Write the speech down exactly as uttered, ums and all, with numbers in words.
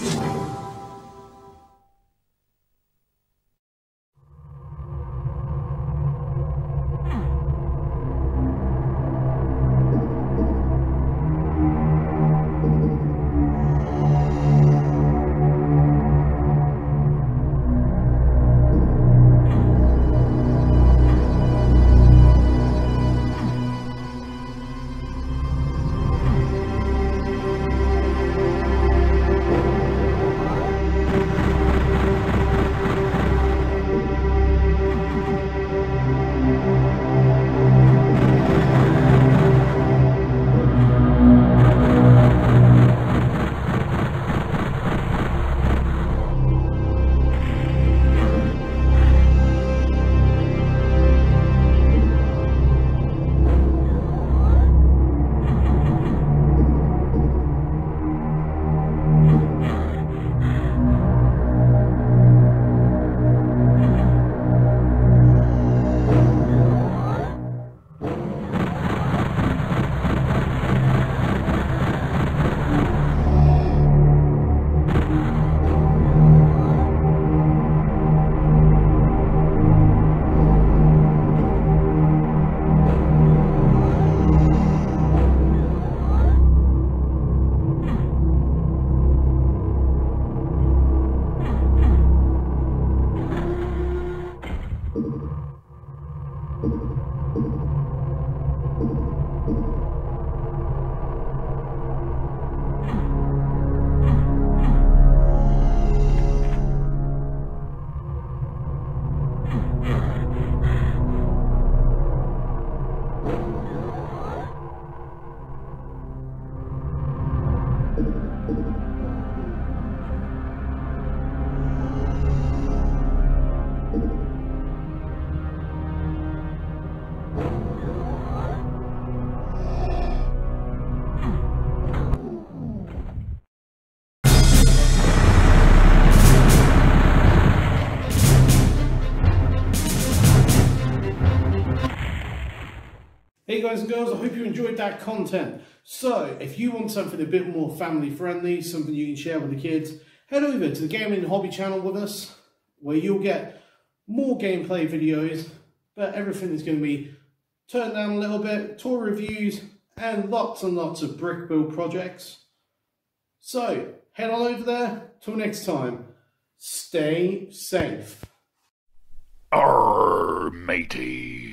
Hey guys and girls, I hope you enjoyed that content. So, if you want something a bit more family friendly, something you can share with the kids, head over to the Gaming and Hobby channel with us, where you'll get more gameplay videos, but everything is going to be turned down a little bit, tour reviews, and lots and lots of brick build projects. So, head on over there. Till next time, stay safe. Arr, matey.